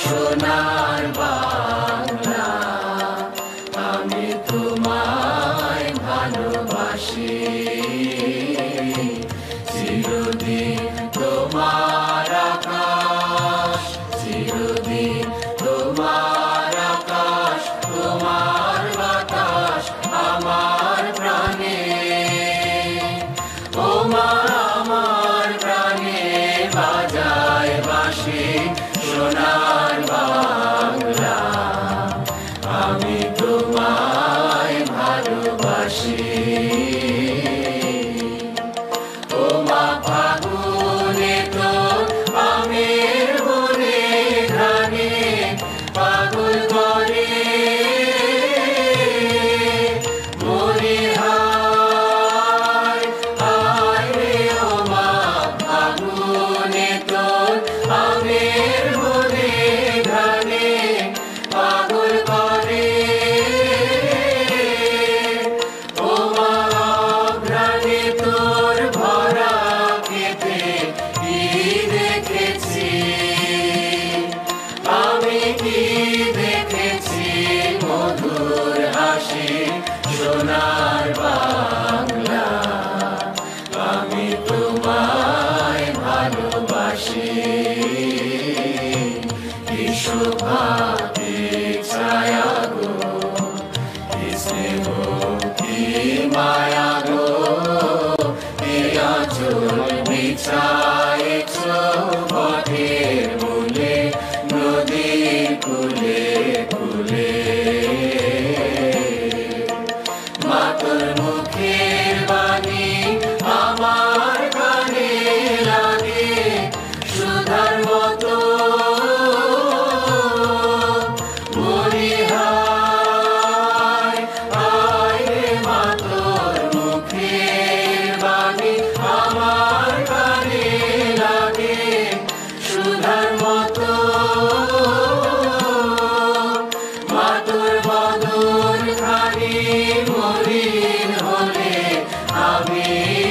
সোনার বাংলা, আমি তোমায় ভালোবাসি। চিরদিন তোমার আকাশ, চিরদিন তোমার আকাশ, তোমার বাতাস আমার প্রাণে। ও মা আমার প্রাণে বাজায় বাঁশি সোনার বাংলা, আমি তোমায় ভালোবাসি। ও মা ফাগুনে তোর আমের বনে ঘ্রাণে পাগল করে মরি হায় হায় রে। ও মা ফাগুনে তোর আমের বনে ঘ্রাণে পাগল করে। ও মা ঘ্রাণে তোর ভরা খেতে কি দেখেছি, আমি কি দেখেছি মধুর হাসি সোনার বাংলা, আমি তোমায় ভালোবাসি। কি শোভাতে ছায়া গো, কি স্নেহ কি মায়া গো, কি আঁচল বিছায়েছ পথের মূলে নদীর কূলে কূলে। মা তোর মুখের বাণী আমার কানে লাগে সুধার মতো মরি হায় হায় রে। মা তোর মুখের বাণী আমার কানে লাগে সুধার মতো। মা তোর বদন খানি মলিন হলে আমি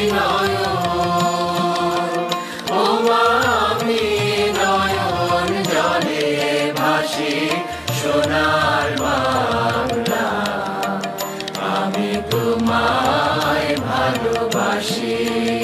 নয়ন, ও মা আমি নয়ন জলে ভাসি সোনার বাংলা, আমি তোমায় ভালোবাসি।